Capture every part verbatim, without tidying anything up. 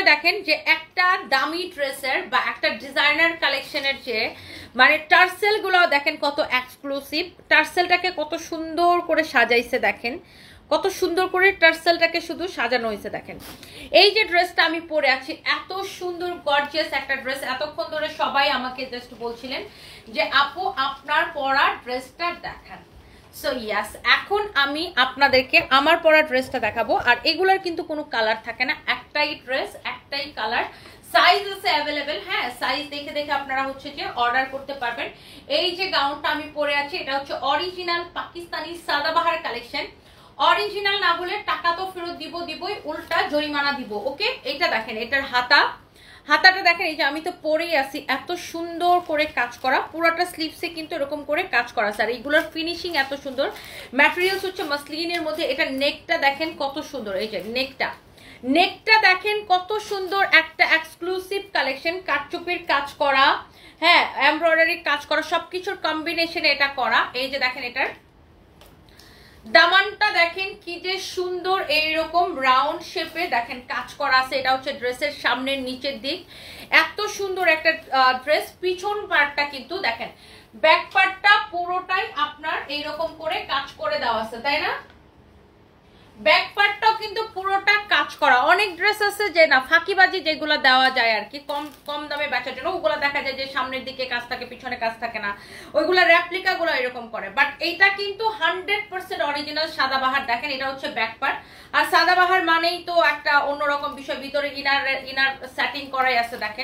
বিষয় দেখেন যে একটা দামি ড্রেসের বা একটা ডিজাইনার কালেকশনের যে মানে টার্সেলগুলো দেখেন কত এক্সক্লুসিভ, টার্সেলটাকে কত সুন্দর করে সাজাইছে, দেখেন কত সুন্দর করে টার্সেলটাকে শুধু সাজানো হয়েছে। দেখেন এই যে ড্রেসটা আমি পরে আছি, এত সুন্দর গর্জিয়াস একটা ড্রেস। এতক্ষণ ধরে সবাই আমাকে জাস্ট বলছিলেন যে আপু আপনার পরা ড্রেসটা দেখান। সো ইয়াস, এখন আমি আপনাদেরকে আমার পরা ড্রেসটা দেখাবো। আর এগুলার কিন্তু কোনো কালার থাকে না, একটাই ড্রেস একটাই কালার, সাইজ আছে অ্যাভেলেবেল। হ্যাঁ, সাইজ দেখে দেখে আপনারা হচ্ছে যে অর্ডার করতে পারবেন। এই যে গাউনটা আমি পরে আছি এটা হচ্ছে original Pakistani Sadabahar collection. Original না হলে টাকা তো ফেরত দিব দিবই, উল্টা জরিমানা দিব। ওকে, এটা দেখেন, এটার হাতা হাতাটা দেখেন, এই যে আমি তো পরেই আছি, এত সুন্দর করে কাজ করা, পুরোটা স্লিভসে কিন্তু এরকম করে কাজ করা আছে। আর এইগুলোর ফিনিশিং এত সুন্দর, ম্যাটেরিয়ালস হচ্ছে মাসলিনের মধ্যে। এটা নেকটা দেখেন কত সুন্দর, এই যে নেকটা নেকটা দেখেন কত সুন্দর, একটা এক্সক্লুসিভ কালেকশন, কাটচুপির কাজ করা, হ্যাঁ এমব্রয়ডারি কাজ করা, সবকিছুর কম্বিনেশনে এটা করা। এই যে দেখেন এটার দামানটা দেখেন কি যে সুন্দর, এইরকম রাউন্ড শেপে দেখেন কাজ করা আছে। এটা হচ্ছে ড্রেসের সামনের নিচের দিক, এত সুন্দর একটা ড্রেস। পিছন পার্টটা কিন্তু দেখেন, ব্যাক পার্টটা পুরোটাই আপনার এইরকম করে কাজ করে দেওয়া আছে, তাই না? ব্যাক পার্টটাও কিন্তু পুরোটা কাজ করা। অনেক ড্রেস আছে যে না ফাঁকিবাজি যেগুলো দেওয়া যায় আর কি কম কম দামে বেচার জন্য, ওগুলো দেখা যায় যে সামনের দিকে কাজ থাকে পিছনে কাজ থাকে না, ওইগুলা রেপ্লিকা গুলো এরকম করে। বাট এইটা কিন্তু হান্ড্রেড পার্সেন্ট অরিজিনাল সাদাবাহার। দেখেন এটা হচ্ছে ব্যাক পার্ট, আর সাদাবাহার মানেই তো একটা অন্যরকম বিষয়, ভিতরে ইনার ইনার সেটিং করাই আছে। দেখেন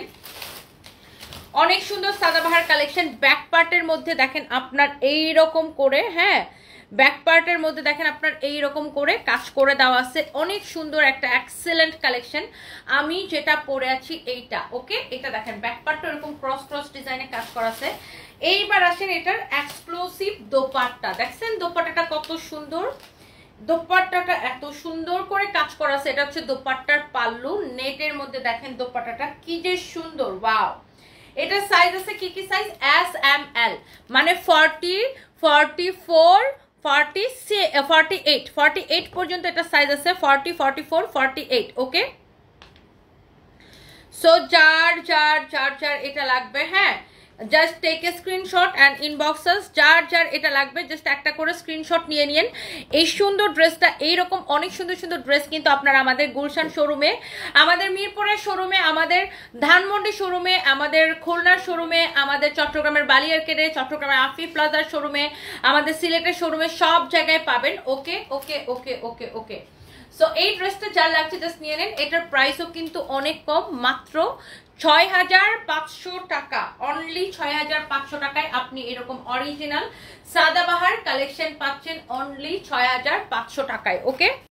অনেক সুন্দর সাদাবাহার কালেকশন। ব্যাক পার্টের মধ্যে দেখেন আপনার এইরকম করে, হ্যাঁ ব্যাক পার্টের মধ্যে দেখেন আপনার এইরকম করে কাজ করে দেওয়া আছে। অনেক সুন্দর একটা এক্সেলেন্ট কালেকশন। আমি যেটা পরে আছি এইটা, ওকে, এটা দেখেন ব্যাক পার্টটা এরকম ক্রস ক্রস ডিজাইনে কাজ করা আছে। এইবার আসেন এটার এক্সক্লুসিভ দোপাট্টা, দেখছেন দোপাট্টাটা কত সুন্দর, দোপাট্টাটা এত সুন্দর করে কাজ করা আছে। এটা হচ্ছে দোপাট্টার পাল্লু, নেটের মধ্যে দেখেন দোপাট্টাটা কি যে সুন্দর, ওয়াও। এটা সাইজ আছে কি কি সাইজ, এস এম এল, মানে forty forty four forty forty eight forty eight পর্যন্ত এটা সাইজ আছে, forty forty four forty eight. Okay, so যার যার যার যার এটা লাগবে, হ্যাঁ just take a screenshot and inbox us, যার যার এটা লাগবে জাস্ট একটা করে স্ক্রিনশট নিয়ে নিন। এই সুন্দর ড্রেসটা, এইরকম অনেক সুন্দর সুন্দর ড্রেস কিন্তু আপনারা আমাদের গুলশান শোরুমে, আমাদের মিরপুরের শোরুমে, আমাদের ধানমন্ডি শোরুমে, আমাদের খুলনার শোরুমে, আমাদের চট্টগ্রামের বালিয়ারকেরে, চট্টগ্রামের আফি প্লাজার শোরুমে, আমাদের সিলেটের শোরুমে, সব জায়গায় পাবেন। ওকে ওকে ওকে ওকে ওকে সো এই ড্রেসটা যার লাগছে জাস্ট নিয়ে নেন। এটার প্রাইসও কিন্তু অনেক কম, মাত্র ছয় হাজার পাঁচশো টাকা, অনলি ছয় হাজার পাঁচশো টাকায় আপনি এরকম অরিজিনাল সাদাবাহার কালেকশন পাচ্ছেন, অনলি ছয় হাজার পাঁচশো টাকায়। ওকে।